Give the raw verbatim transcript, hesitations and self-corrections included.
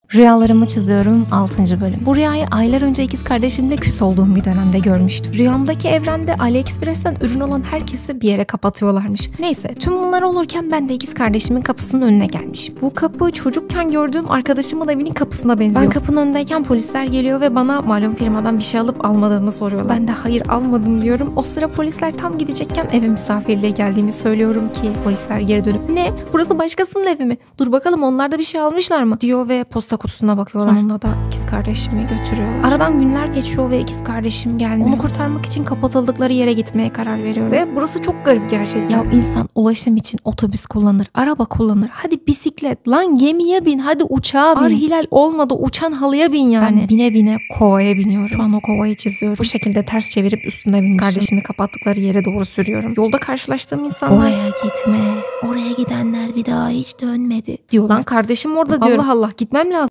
Rüyalarımı çiziyorum altıncı bölüm. Bu rüyayı aylar önce ikiz kardeşimle küs olduğum bir dönemde görmüştüm. Rüyamdaki evrende AliExpress'ten ürün olan herkesi bir yere kapatıyorlarmış. Neyse, tüm bunlar olurken ben de ikiz kardeşimin kapısının önüne gelmişim. Bu kapı çocukken gördüğüm arkadaşımın evinin kapısına benziyor. Ben kapının önündeyken polisler geliyor ve bana malum firmadan bir şey alıp almadığımı soruyorlar. Ben de hayır almadım diyorum. O sıra polisler tam gidecekken eve misafirliğe geldiğimi söylüyorum ki polisler geri dönüp ne? Burası başkasının evi mi? Dur bakalım onlar da bir şey almışlar mı? Diyor ve posta kutusuna bakıyorlar. Sonunda da ikiz kardeşimi götürüyorlar. Aradan günler geçiyor ve ikiz kardeşim gelmiyor. Onu kurtarmak için kapatıldıkları yere gitmeye karar veriyorum. Ve burası çok garip gerçekten. Ya insan ulaşım için otobüs kullanır, araba kullanır. Hadi bisiklet, lan gemiye bin, hadi uçağa bin. Ar hilal olmadı, uçan halıya bin yani. Ben bine bine kovaya biniyorum. Şu an o kovayı çiziyorum. Bu şekilde ters çevirip üstüne binmişim. Kardeşimi kapattıkları yere doğru sürüyorum. Yolda karşılaştığım insanlar oraya gitme, oraya gidenler bir daha hiç dönmedi diyor. Lan kardeşim orada diyorum. Allah Allah, gitmem lazım.